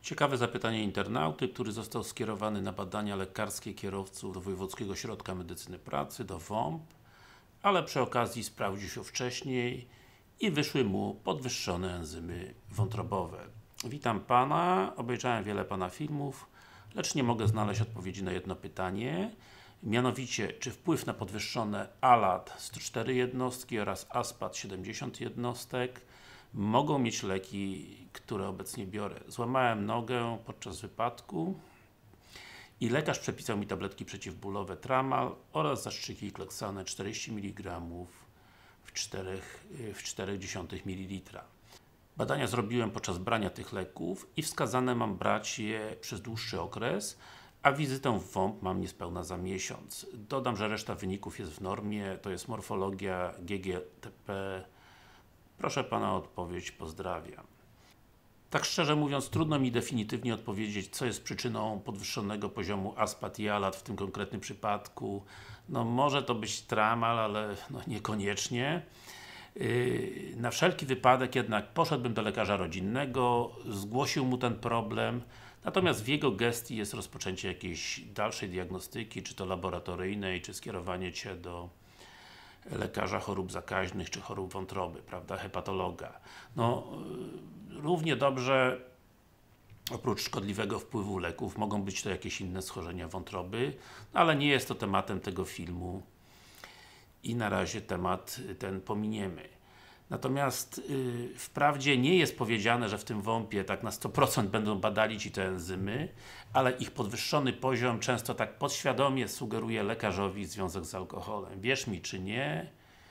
Ciekawe zapytanie internauty, który został skierowany na badania lekarskie kierowców do Wojewódzkiego Ośrodka Medycyny Pracy, do WOMP, ale przy okazji sprawdził się wcześniej i wyszły mu podwyższone enzymy wątrobowe. Witam Pana, obejrzałem wiele Pana filmów, lecz nie mogę znaleźć odpowiedzi na jedno pytanie. Mianowicie, czy wpływ na podwyższone ALAT 104 jednostki oraz ASPAT 70 jednostek mogą mieć leki, które obecnie biorę? Złamałem nogę podczas wypadku i lekarz przepisał mi tabletki przeciwbólowe Tramal oraz zastrzyki Klexane 40 mg w 0,4 ml. Badania zrobiłem podczas brania tych leków i wskazane mam brać je przez dłuższy okres, a wizytę w WOMP mam niespełna za miesiąc. Dodam, że reszta wyników jest w normie, to jest morfologia, GGTP. Proszę Pana o odpowiedź, pozdrawiam. Tak szczerze mówiąc, trudno mi definitywnie odpowiedzieć, co jest przyczyną podwyższonego poziomu ASPAT i ALAT w tym konkretnym przypadku. No może to być Tramal, ale niekoniecznie. Na wszelki wypadek jednak poszedłbym do lekarza rodzinnego, zgłosił mu ten problem, natomiast w jego gestii jest rozpoczęcie jakiejś dalszej diagnostyki, czy to laboratoryjnej, czy skierowanie Cię do lekarza chorób zakaźnych, czy chorób wątroby, prawda, hepatologa. Równie dobrze, oprócz szkodliwego wpływu leków, mogą być to jakieś inne schorzenia wątroby, ale nie jest to tematem tego filmu i na razie temat ten pominiemy. Natomiast wprawdzie nie jest powiedziane, że w tym WOMP-ie tak na 100% będą badali Ci te enzymy, ale ich podwyższony poziom często tak podświadomie sugeruje lekarzowi związek z alkoholem. Wierz mi czy nie,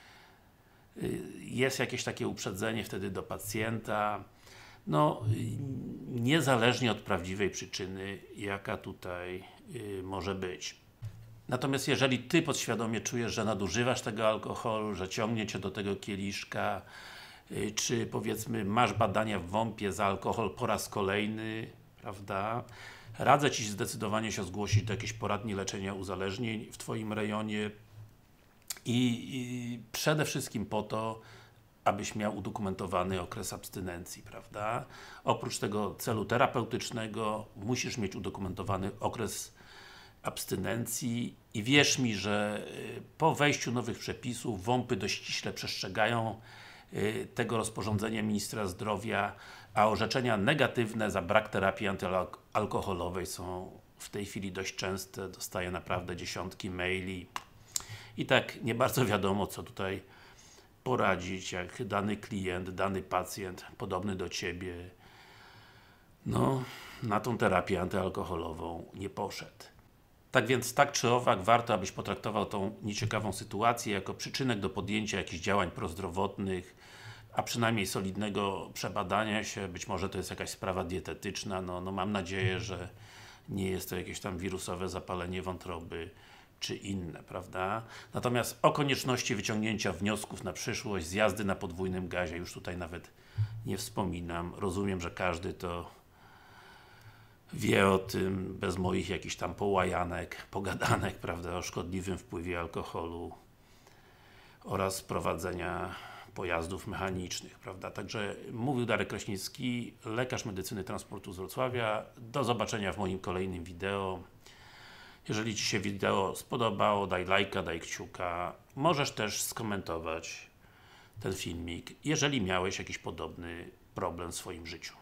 jest jakieś takie uprzedzenie wtedy do pacjenta, niezależnie od prawdziwej przyczyny, jaka tutaj może być. Natomiast jeżeli Ty podświadomie czujesz, że nadużywasz tego alkoholu, że ciągnie Cię do tego kieliszka, czy powiedzmy masz badania w WOMP-ie za alkohol po raz kolejny, prawda? Radzę Ci zdecydowanie się zgłosić do jakiejś poradni leczenia uzależnień w Twoim rejonie i przede wszystkim po to, abyś miał udokumentowany okres abstynencji, prawda? Oprócz tego celu terapeutycznego musisz mieć udokumentowany okres abstynencji i wierz mi, że po wejściu nowych przepisów WOMP-y dość ściśle przestrzegają tego rozporządzenia Ministra Zdrowia, a orzeczenia negatywne za brak terapii antyalkoholowej są w tej chwili dość częste, dostaję naprawdę dziesiątki maili i tak nie bardzo wiadomo, co tutaj poradzić, jak dany klient, dany pacjent podobny do Ciebie na tą terapię antyalkoholową nie poszedł. Tak więc, tak czy owak, warto, abyś potraktował tą nieciekawą sytuację jako przyczynek do podjęcia jakichś działań prozdrowotnych, a przynajmniej solidnego przebadania się, być może to jest jakaś sprawa dietetyczna, mam nadzieję, że nie jest to jakieś tam wirusowe zapalenie wątroby, czy inne, prawda? Natomiast o konieczności wyciągnięcia wniosków na przyszłość z jazdy na podwójnym gazie już tutaj nawet nie wspominam. Rozumiem, że każdy to wie o tym, bez moich jakichś tam połajanek, pogadanek, prawda, o szkodliwym wpływie alkoholu oraz prowadzenia pojazdów mechanicznych, prawda. Także mówił Darek Kraśnicki, lekarz medycyny transportu z Wrocławia. Do zobaczenia w moim kolejnym wideo. Jeżeli Ci się wideo spodobało, daj lajka, daj kciuka. Możesz też skomentować ten filmik, jeżeli miałeś jakiś podobny problem w swoim życiu.